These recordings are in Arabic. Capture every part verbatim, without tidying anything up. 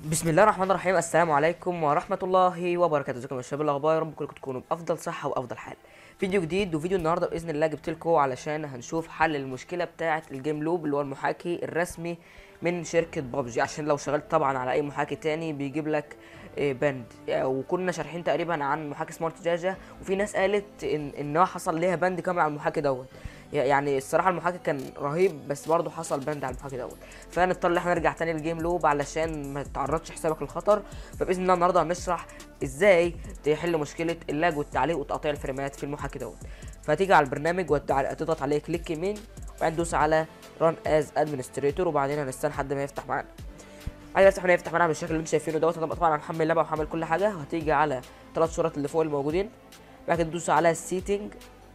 بسم الله الرحمن الرحيم. السلام عليكم ورحمة الله وبركاته. ازيكم يا شباب الاخبار؟ يا رب كلكم تكونوا بافضل صحة وافضل حال. فيديو جديد، وفيديو النهارده باذن الله جبت لكم علشان هنشوف حل المشكلة بتاعة الجيم لوب اللي هو المحاكي الرسمي من شركة بابجي، عشان لو شغلت طبعا على اي محاكي تاني بيجيب لك بند. وكنا شارحين تقريبا عن محاكي سمارت جاجا، وفي ناس قالت ان ان هو حصل ليها بند كامل على المحاكي دوت. يعني الصراحه المحاكي كان رهيب، بس برضه حصل بند على المحاكي دوت، فنضطر ان احنا نرجع تاني للجيم لوب علشان ما تعرضش حسابك للخطر. فباذن الله النهارده هنشرح ازاي تحل مشكله اللاج والتعليق وتقطيع الفريمات في المحاكي دوت. فتيجي على البرنامج وتضغط عليه كليك يمين، وبعدين تدوس على ران از ادمنستريتور، وبعدين هنستنى لحد ما يفتح معانا. عايز يفتح معانا يفتح معانا بالشكل اللي انتم شايفينه دوت. انا طبعا هنحمل اللعبه وهحمل كل حاجه. وهتيجي على ثلاث صورات اللي فوق الموجودين، بعد كده تدوس على السيتنج.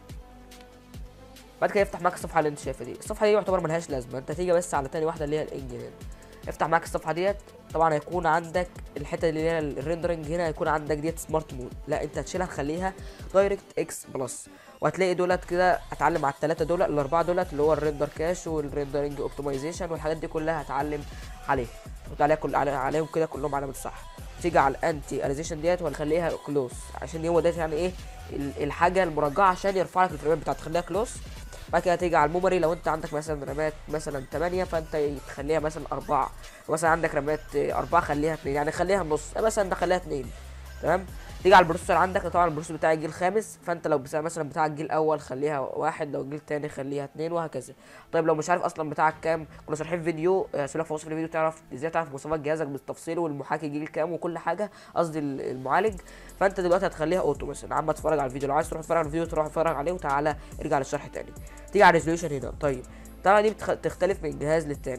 بعد كده يفتح معاك الصفحه اللي انت شايفها دي. الصفحه دي يعتبر ملهاش لازمه، انت تيجي بس على تاني واحده اللي هي الانجن. افتح معاك الصفحه ديت. طبعا هيكون عندك الحته اللي هي الريندرنج، هنا هيكون عندك ديت سمارت مود، لا انت هتشيلها تخليها دايركت اكس بلس. وهتلاقي دولت كده هتعلم على الثلاثه دولت الاربعه دولت اللي هو الريندر كاش والريندرنج اوبتمايزيشن والحاجات دي كلها هتعلم عليه. تحط عليها كل عليهم كده كلهم علامه صح. تيجي على الانتي اليزيشن ديت وهنخليها كلوز، عشان هو ديت يعني ايه الحاجه المرجعه عشان يرفع لك الفريمات بتاعتك، تخليها كلوز. بعد كده هتيجي على الميموري، لو انت عندك مثلا رامات مثلا تمانية فانت تخليها مثلا أربعة، مثلا عندك رامات أربعة خليها اتنين، يعني خليها النص مثلا ده خليها اتنين. تمام. تيجي على البروسيسور عندك، طبعا البروسيسور بتاع الجيل الخامس، فانت لو مثلا بتاع الجيل الاول خليها واحد، لو الجيل التاني خليها اتنين، وهكذا. طيب لو مش عارف اصلا بتاعك كام، كنا شارحين فيديو هسيبلك في وصف الفيديو تعرف ازاي تعرف مواصفات جهازك بالتفصيل والمحاكي جيل كام وكل حاجه، قصدي المعالج. فانت دلوقتي هتخليها اوتو مثلا. عم تتفرج على الفيديو، لو عايز تروح تتفرج على الفيديو تروح تتفرج عليه، وتعالى ارجع للشرح تاني. تيجي على الريزوليوشن هنا. طيب طبعا دي بتختلف من جهاز للتاني.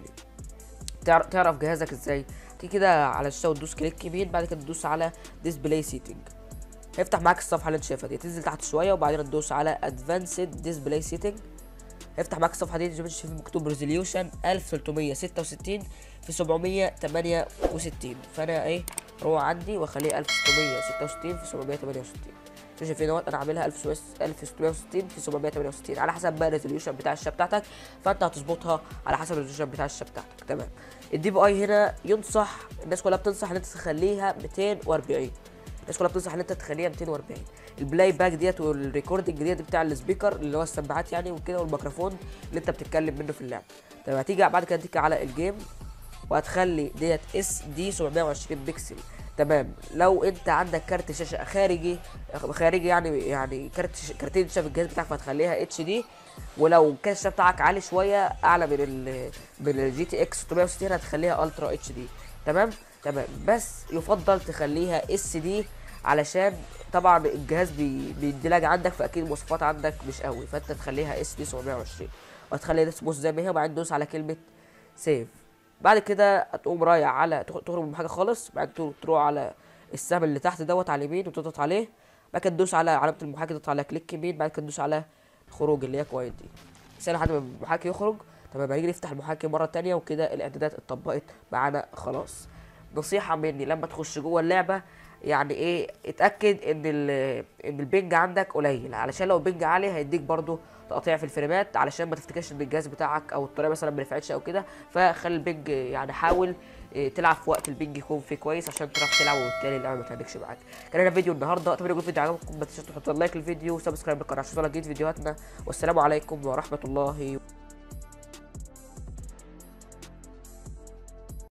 تعرف جهازك ازاي؟ تيجي كده على الشاشه وتدوس كليك يمين، بعد كده تدوس على ديسبلاي سيتنج. هيفتح معاك الصفحه اللي انت شايفها دي، تنزل تحت شويه وبعدين تدوس على ادفانسد ديسبلاي سيتنج. هيفتح معاك الصفحه دي، زي ما انت شايف مكتوب ريزوليوشن ألف وتلتمية ستة وستين في سبعمية تمانية وستين، فانا ايه اروح عندي واخليه ألف وستمية ستة وستين في سبعمية تمانية وستين. انتوا شايفين اهوت انا عاملها ألف وستمية وستين في سبعمية تمانية وستين، على حسب بقى الريزوليوشن بتاع الشاشه بتاعتك، فانت هتظبطها على حسب الريزوليوشن بتاع الشاشه بتاعتك. تمام. الدي بي اي هنا ينصح، الناس كلها بتنصح ان انت تخليها ميتين وأربعين، الناس كلها بتنصح ان انت تخليها ميتين وأربعين. البلاي باك ديت والريكوردنج ديت بتاع السبيكر اللي هو السماعات يعني وكده، والميكروفون اللي انت بتتكلم منه في اللعبه. تمام. هتيجي بعد كده تيجي على الجيم وهتخلي ديت اس دي سبعمية وعشرين بكسل. تمام. لو انت عندك كارت شاشه خارجي خارجي يعني يعني كارت ش... كارتين شاشه في الجهاز بتاعك، فهتخليها اتش دي. ولو كارت الشاشه بتاعك عالي شويه اعلى من ال من الجي تي اكس ستمية وستين هتخليها الترا اتش دي. تمام تمام. بس يفضل تخليها اس دي، علشان طبعا الجهاز بي... بيديلاج عندك، فاكيد المواصفات عندك مش قوي، فانت تخليها اس دي سبعمية وعشرين وهتخلي ده سموث زي ما هي، وبعدين تدوس على كلمه سيف. بعد كده هتقوم رايح على تخرج من حاجه خالص، بعدين تروح على السهم اللي تحت دوت على اليمين وتضغط عليه، بعد كده تدوس على علامه المحاكي تضغط على كليك يمين، بعد كده تدوس على خروج اللي هي كويت دي، استنى لحد ما المحاكي يخرج. تمام. هيجي يفتح المحاكي مره تانية، وكده الاعدادات اتطبقت معانا خلاص. نصيحه مني لما تخش جوه اللعبه، يعني ايه اتاكد ان ان البنج عندك قليل، علشان لو البنج عالي هيديك برضو تقطيع في الفريمات، علشان ما تفتكرش ان الجهاز بتاعك او الطريقه مثلا ما نفعتش او كده. فخلي البنج يعني حاول تلعب في وقت البنج يكون فيه كويس عشان تعرف تلعب، وبالتالي اللعبه ما تهنكش معاك. كان هنا فيديو النهارده، اتمنى يكون الفيديو عجبكم. ما تنسوش تحطوا لايك للفيديو وسبسكرايب للقناه عشان توصلك جديد فيديوهاتنا. والسلام عليكم ورحمه الله.